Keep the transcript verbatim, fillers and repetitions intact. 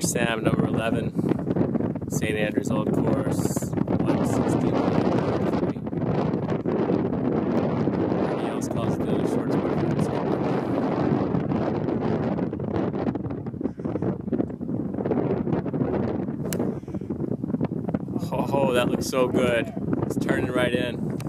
George Sam, number eleven, Saint Andrews Old Course, one sixteen. Everybody else calls it the shortest part of the school. Oh, that looks so good. It's turning right in.